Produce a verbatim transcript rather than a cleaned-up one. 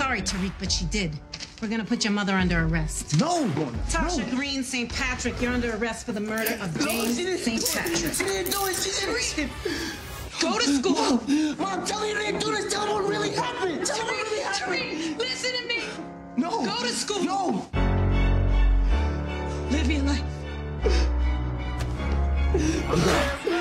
sorry, Tariq, but she did. We're gonna put your mother under arrest. No! Tasha no. Green Saint Patrick, you're under arrest for the murder of James no, Saint Patrick. She didn't do it. She didn't. Go to school. Mom, Mom, tell me you didn't do this. Tell me what really happened. Tell me what really happened. Tariq, listen to me. No. Go to school. No. Live your life.